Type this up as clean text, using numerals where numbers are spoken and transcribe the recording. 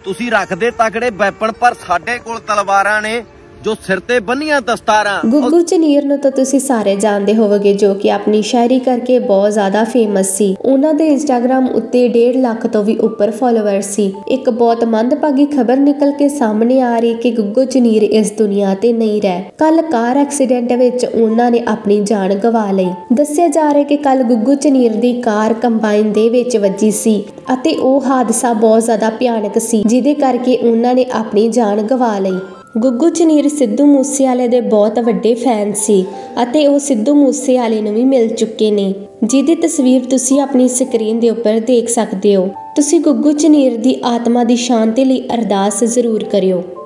ਤੁਸੀਂ ਰੱਖਦੇ ਤਕੜੇ ਵੈਪਨ, ਪਰ ਸਾਡੇ ਕੋਲ ਤਲਵਾਰਾਂ ਨੇ ਜੋ ਸਿਰ ਤੇ ਬੰਨੀਆਂ ਦਸਤਾਰਾਂ। ਗੁੱਗੂ ਝਨੀਰ ਨੂੰ ਤਾਂ ਤੁਸੀਂ ਸਾਰੇ ਜਾਣਦੇ ਹੋਵੋਗੇ, ਜੋ ਕਿ ਆਪਣੀ ਸ਼ਾਇਰੀ ਕਰਕੇ ਬਹੁਤ ਜ਼ਿਆਦਾ ਫੇਮਸ ਸੀ। ਉਹਨਾਂ ਦੇ ਇੰਸਟਾਗ੍ਰਾਮ ਉੱਤੇ 1.5 ਲੱਖ ਤੋਂ ਵੀ ਉੱਪਰ ਫੋਲੋਅਰ ਸੀ। ਇੱਕ ਬਹੁਤ ਮੰਦਭਾਗੀ ਖਬਰ ਨਿਕਲ ਕੇ ਸਾਹਮਣੇ ਆ ਰਹੀ ਕਿ ਗੁੱਗੂ ਝਨੀਰ ਇਸ ਦੁਨੀਆ ਤੇ ਨਹੀਂ ਰਹਿ। ਕੱਲ ਕਾਰ ਐਕਸੀਡੈਂਟ ਵਿੱਚ ਉਹਨਾਂ ਨੇ ਆਪਣੀ ਜਾਨ ਗਵਾ ਲਈ। ਦੱਸਿਆ ਜਾ ਰਿਹਾ ਕਿ ਕੱਲ ਗੁੱਗੂ ਝਨੀਰ ਦੀ ਕਾਰ ਕੰਬਾਈਨ ਦੇ ਵਿੱਚ ਵੱਜੀ ਸੀ ਅਤੇ ਉਹ ਹਾਦਸਾ ਬਹੁਤ ਜ਼ਿਆਦਾ ਭਿਆਨਕ ਸੀ, ਜਿਹਦੇ ਕਰਕੇ ਉਹਨਾਂ ਨੇ ਆਪਣੀ ਜਾਨ ਗਵਾ ਲਈ। ਗੁੱਗੂ ਝਨੀਰ ਸਿੱਧੂ ਮੂਸੇਵਾਲੇ ਦੇ ਬਹੁਤ ਵੱਡੇ ਫੈਨ ਸੀ ਅਤੇ ਉਹ ਸਿੱਧੂ ਮੂਸੇਵਾਲੇ ਨੂੰ ਵੀ ਮਿਲ ਚੁੱਕੇ ਨੇ, ਜਿਹਦੀ ਤਸਵੀਰ ਤੁਸੀਂ ਆਪਣੀ ਸਕਰੀਨ ਦੇ ਉੱਪਰ ਦੇਖ ਸਕਦੇ ਹੋ। ਤੁਸੀਂ ਗੁੱਗੂ ਝਨੀਰ ਦੀ ਆਤਮਾ ਦੀ ਸ਼ਾਂਤੀ ਲਈ ਅਰਦਾਸ ਜ਼ਰੂਰ ਕਰਿਓ।